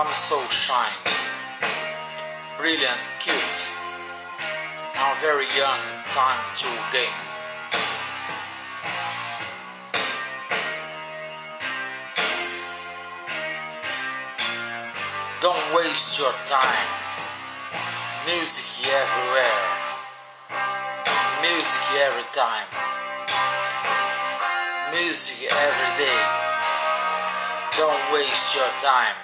I'm so shine, brilliant, cute. I'm very young, time to gain. Don't waste your time. Music everywhere. Music every time. Music every day. Don't waste your time.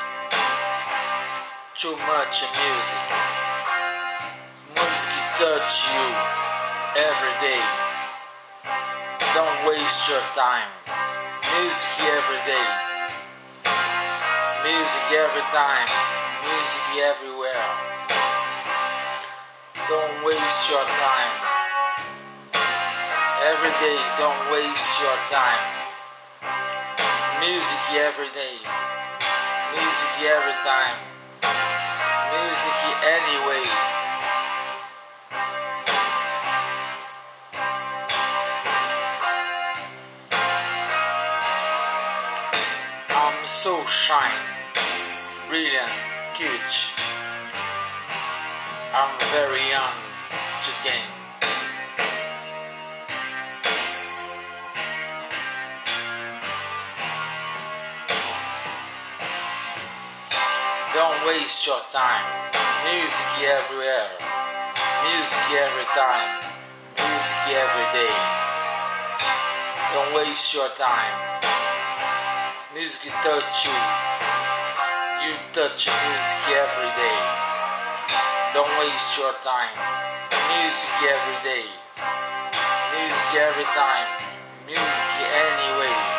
Too much music. Music touch you every day. Don't waste your time. Music every day. Music every time. Music everywhere. Don't waste your time. Every day, don't waste your time. Music every day. Music every time. Music anyway. I'm so shine, brilliant, cute. I'm very young to gain. Don't waste your time. Music everywhere. Music every time. Music every day. Don't waste your time. Music touch you. You touch music every day. Don't waste your time. Music every day. Music every time. Music anyway.